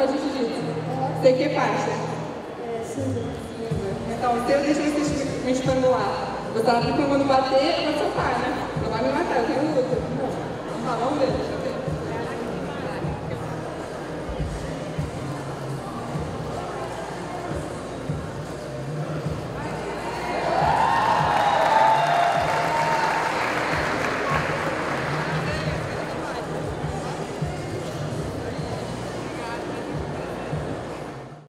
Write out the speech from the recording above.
faz jiu-jitsu? Você que faixa? Cinza. Então, se eu deixo você me estrangular, você sabe que quando bater, eu vou soltar, né? Não vai me matar, eu tenho luta. Não. Vamos lá, vamos ver.